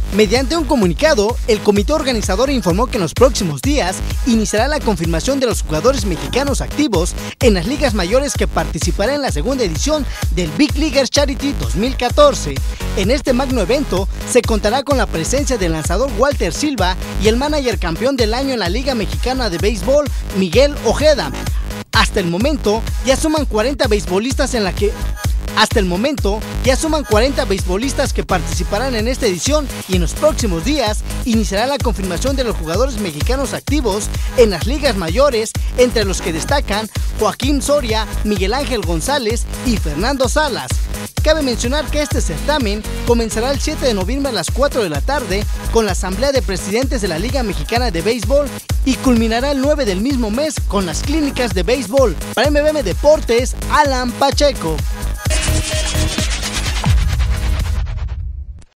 Mediante un comunicado, el comité organizador informó que en los próximos días iniciará la confirmación de los jugadores mexicanos activos en las ligas mayores que participarán en la segunda edición del Big Leaguers Charity 2014. En este magno evento se contará con la presencia del lanzador Walter Silva y el manager campeón del año en la Liga Mexicana de Béisbol, Miguel Ojeda. Hasta el momento ya suman 40 beisbolistas que participarán en esta edición, y en los próximos días iniciará la confirmación de los jugadores mexicanos activos en las ligas mayores, entre los que destacan Joaquín Soria, Miguel Ángel González y Fernando Salas. Cabe mencionar que este certamen comenzará el 7 de noviembre a las 4 de la tarde con la asamblea de presidentes de la Liga Mexicana de Béisbol y culminará el 9 del mismo mes con las clínicas de béisbol. Para MBM Deportes, Alan Pacheco.